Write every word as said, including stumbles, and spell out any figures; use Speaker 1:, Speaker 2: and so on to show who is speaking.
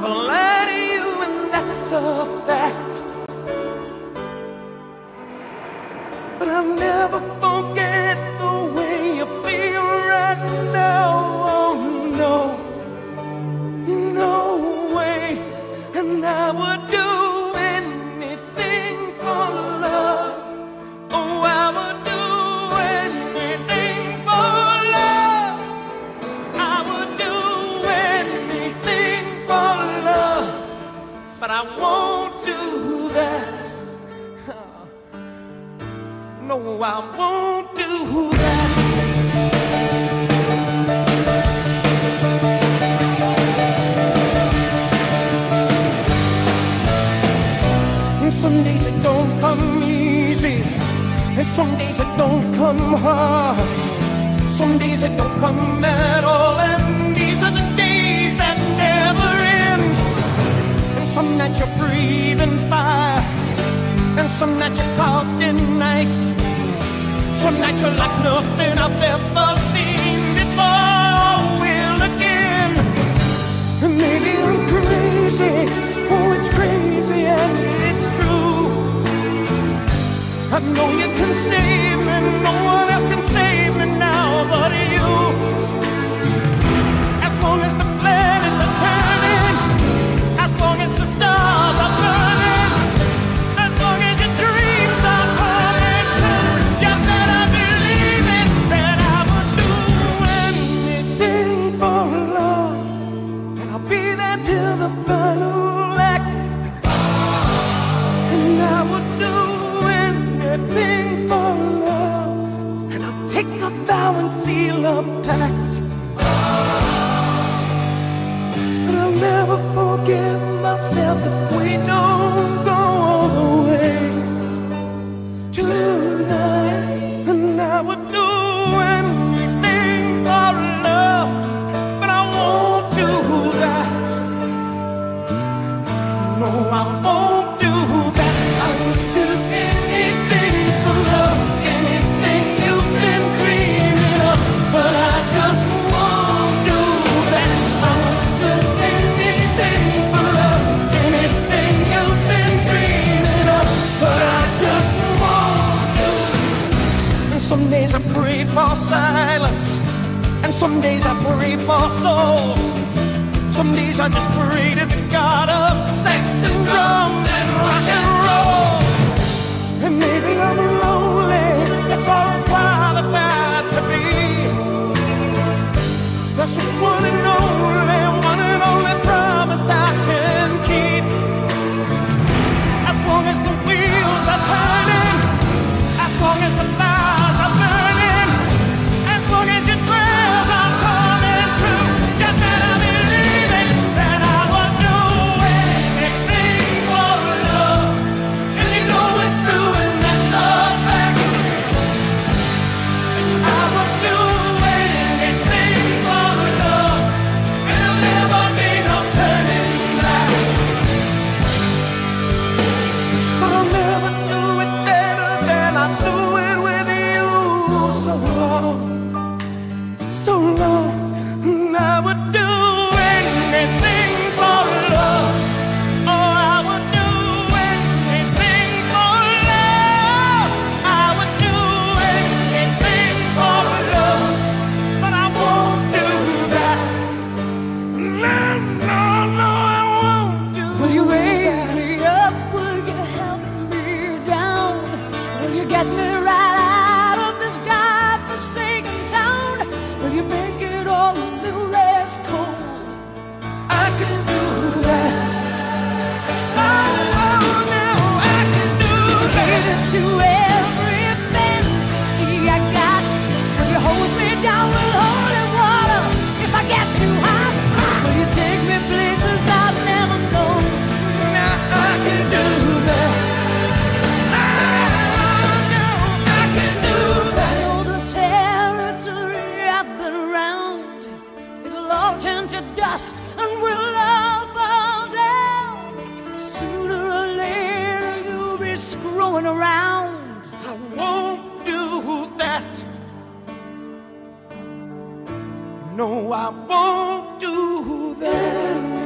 Speaker 1: never lie to you, and that's a fact. But I'll never forget the way you feel right now. Oh no, no way. And I would do anything for love. Oh, I would do anything for love. I would do anything for love. But I won't do that. No, I won't do that. And some days it don't come easy, and some days it don't come hard. Some days it don't come at all, and these are the days that never end. And some nights you're breathing fire, and some nights you're caught in ice. Some nights you're like nothing I've ever seen before. Will again. And maybe I'm crazy. Oh, it's crazy and it's true. I know you can save me. No one else can save me now but you. As long as the planets are turning, as long as the stars are burning, as long as your dreams are coming true, you better believe it, that I would do anything for love. And I'll be there till the final act. And I would do anything for love. And I'll take a vow and seal a pact. But I'll never forgive myself if we don't go all the way tonight. And I would do anything for love, but I won't do that. No, I won't do that. I would do anything for love, anything you've been dreaming of, but I just won't do that. I would do anything for love, anything you've been dreaming of, but I just won't do that. And some days I pray for silence, and some days I pray for soul. Some days I just pray to the God of sex and drums and rock and roll. And maybe I'm lonely, that's all I'm qualified to be. That's just one and only, one and only promise I can keep. As long as the wheels are turning, as long as the fires are burning, as long as your prayers are coming true, you better believe it, that I would do anything for love. And you know it's true, and that's a fact. I would do anything for love, and there'll never be no turning back. But I'll never do it better than I do it with you. So long, so long, and I would do anything for love. Oh, I would do anything for love. I would do anything for love, but I won't do that. No, no, no, I won't do that.
Speaker 2: Will you raise me up? Will you help me down? Will you get me right out of this godforsaken town? Will you make it all a little less cold?
Speaker 1: I can do that. Oh, oh, no, I can do
Speaker 2: Give it
Speaker 1: that.
Speaker 2: to every fantasy I got. Will you hold me down with holy water if I get too hot? Will you take me places I've never known?
Speaker 1: Now I can do that. Oh, no, I can do
Speaker 2: I
Speaker 1: that.
Speaker 2: know the territory I've been around. It'll all turn to dust and we'll all fall down. Sooner or later you'll be screwing around.
Speaker 1: I won't do that. No, I won't do that.